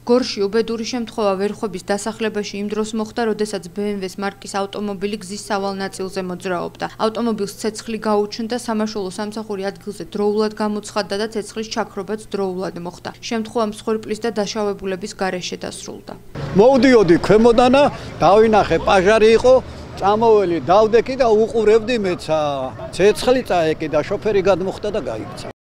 გორში უბედური შემთხვევა ვერხვების დასახლებაში იმ დროს მოხდა, როდესაც BMW-ს მარკის ავტომობილი გზის სავალ ნაწილზე მოძრაობდა. ავტომობილს ცეცხლი გაუჩნდა, სამაშველო სამსახური ადგილზე დროულად გამოცხადდა და ცეცხლის ჩაქრობაც დროულად მოხდა. შემთხვევა მსხვერპლის და დაშავებულების გარეშე დასრულდა. მოვდიოდი ქვემოდანა, დავინახე პაჟარი იყო, წამოველი, დავდექი და უყურებდი მეცა. ცეცხლი წაეკიდა, შოფერი გადმოხდა და გაიქცა.